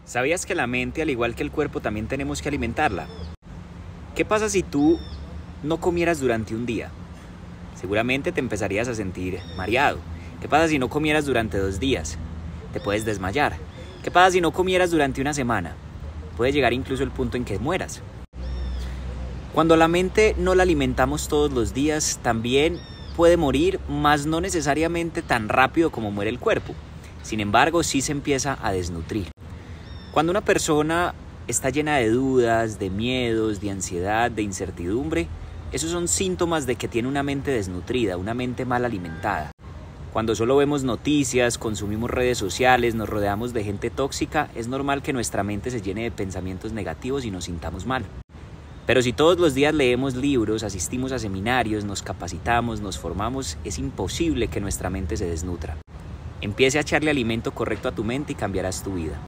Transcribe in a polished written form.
¿Sabías que la mente, al igual que el cuerpo, también tenemos que alimentarla? ¿Qué pasa si tú no comieras durante un día? Seguramente te empezarías a sentir mareado. ¿Qué pasa si no comieras durante 2 días? Te puedes desmayar. ¿Qué pasa si no comieras durante una semana? Puede llegar incluso el punto en que mueras. Cuando la mente no la alimentamos todos los días, también puede morir, mas no necesariamente tan rápido como muere el cuerpo. Sin embargo, sí se empieza a desnutrir. Cuando una persona está llena de dudas, de miedos, de ansiedad, de incertidumbre, esos son síntomas de que tiene una mente desnutrida, una mente mal alimentada. Cuando solo vemos noticias, consumimos redes sociales, nos rodeamos de gente tóxica, es normal que nuestra mente se llene de pensamientos negativos y nos sintamos mal. Pero si todos los días leemos libros, asistimos a seminarios, nos capacitamos, nos formamos, es imposible que nuestra mente se desnutra. Empiece a echarle alimento correcto a tu mente y cambiarás tu vida.